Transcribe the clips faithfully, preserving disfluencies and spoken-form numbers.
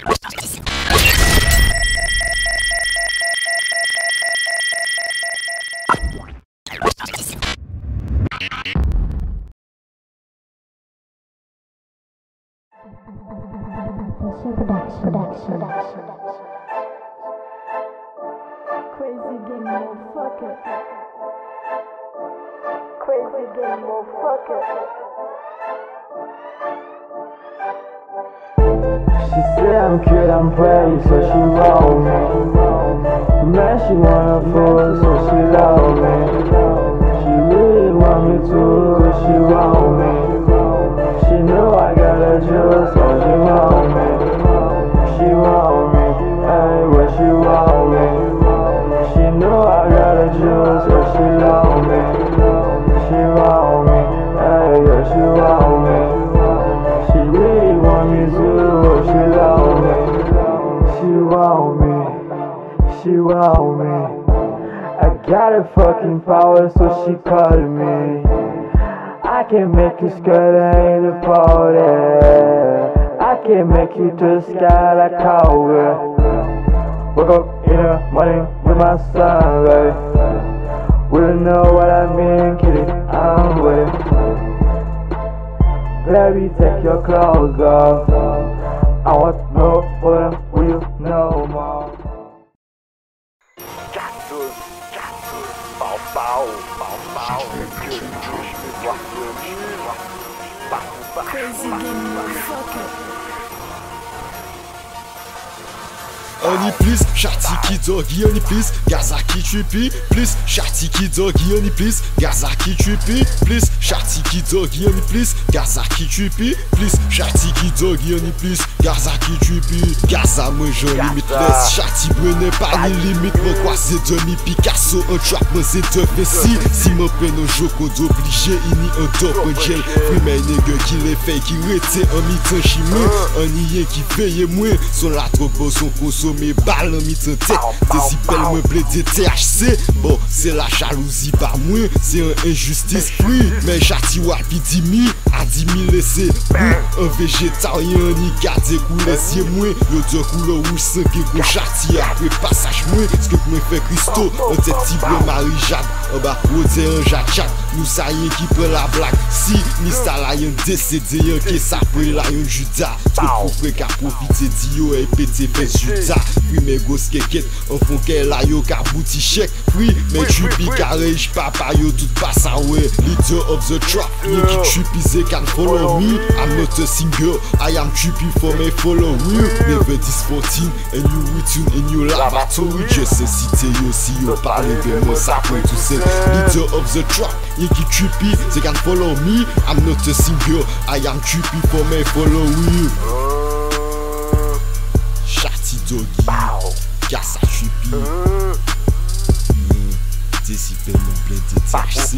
Production, production, production. Crazy gang, motherfucker. Crazy gang, motherfucker. She said I'm cute, I'm pretty, so she roll me. Man, she wanna fool, so she love me. She really want me to, she roll me. She know I got a juice, so she roll me. She want me, ayy, when she want me. She know I got a juice, so she love me. She want me, ayy, yeah, she want me. She really want me too, she love me. She want me, she want me. I got a fucking power, so she call me. I can make you skirt in the party. I can make you to the sky like cowboy. Woke up in the morning with my son, baby. We don't know what I mean, kitty, I'm with it. Baby, take your clothes off. I want to know what will you know more. Cactus, cactus, pau, pau, pau, pau. Crazy gang, motherfucker. On y plus, Shorty qui doggy, on y plus, Gaza qui trippy, plus, Shorty qui doggy, on y plus, Gaza qui trippy, plus, Shorty qui doggy, on y plus, Gaza qui trippy, plus, Shorty qui doggy, on y plus, Gaza qui trippy, Gaza moi j'en limitless, Shorty brûle pas ni limite, moi quoi c'est demi Picasso, un trap, moi c'est deux vessi, si mon peine au joko d'obligé, il n'y un top, un gel, free mais nègre qui les fait, qui rete en mi-temps chimé, un nié qui veille moins, son la trop beau, son conso mes balles en mi-temps tête, décibel moi blé T H C. Bon, c'est la jalousie par moi, c'est un injustice free. Mais Shorty wapi dix mille, à dix mille laissé un végétarien ni garder couler si moi. Yo de couleur rouge sans que gros Shorty après passage moi. Ce que moi fait Christo, un tête petit bleu Marie-Jade. En bas, Rosé un jachat, nous ça y est qui prend la blague. Si, Mister Lion décédé, y'en qui s'appelle Lion Judas. Trop pour qu'à profiter d'yo et pété fait Judas. Puis mes gosses kékette, en font qu'elle a yo ka bouti chèque. Puis mes chupi carré, j'papa yo tout passe à ouais. Leader of the trap, ye qui chupi they can follow me. I'm not a singer, I am trippy for me follow you. Never disfourteen, and you return in your laboratory. Je sais citer yo si yo parle de moi, ça peut tout seul. Leader of the trap, ye qui trippy, they can follow me. I'm not a singer, I am trippy for me follow you. Shorty doggy, Gaza trippy, décibel mon blé de T H C.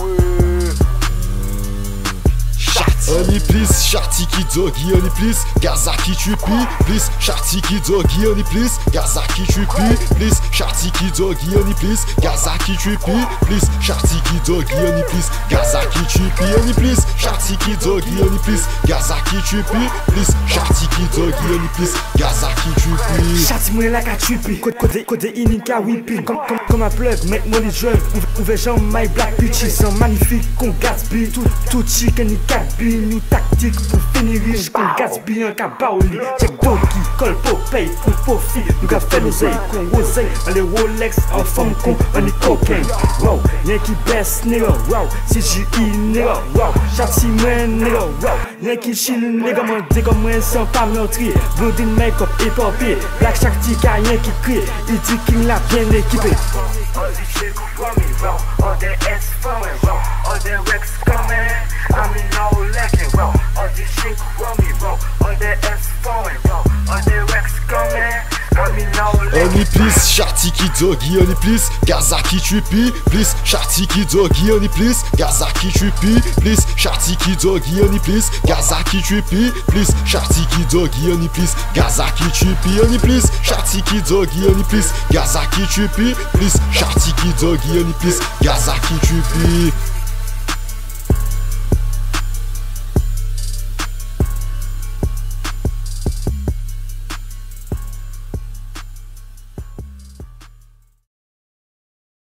On y plus, Shorty qui doggy, on y plus, Gaza qui trippy, plus, Shorty qui doggy, on y plus, Gaza qui trippy, plus, Shorty qui doggy, on y plus, Gaza qui trippy, plus, Shorty qui doggy, on y plus, Gaza qui trippy, on y plus, Shorty qui doggy, on y plus, Gaza qui trippy, plus, Shorty qui doggy, on y plus, Gaza qui trippy. Shorty moi la ka trippy, côté côté inika whippy, comme comme comme un plug, make money drug, ouvert jambes my black bitches, sont magnifiques qu'on Gatsby, tout tout chicken ni cat bi. New tactique pour finir riche qu'on Gatsby un kabaoli. Check Doki, col pour paye pour profit. Nous gars fait nos ailes qu'on oseille. On les Rolex en forme con, on est cocaine. Wow, y'en qui baisse nigga, wow. C J I nigga, wow. Shorty man nigga, wow. Y'en qui chill nigga, moi dit comme moi sans pas meurtrier. Blondine make-up et papier. Black Shorty car y'en qui crie. Il dit qu'il l'a bien équipé. All this shit for me, bro. All the S for me, bro. All the Rex coming. I'm in no lacking, bro. All this shit for me, bro. All the S for me, bro. All the Rex coming. I'm in no lacking. On y plus, Shorty qui doggy, on y plus, Gaza qui trippy, plus, Shorty qui doggy, on y plus, Gaza qui trippy, plus, Shorty qui doggy, on y plus, Gaza qui trippy, plus, Shorty qui doggy, on y plus, Gaza qui trippy, on y plus, Shorty qui doggy, on y plus, Gaza qui trippy, plus, Shorty qui doggy, on y plus, Gaza qui trippy.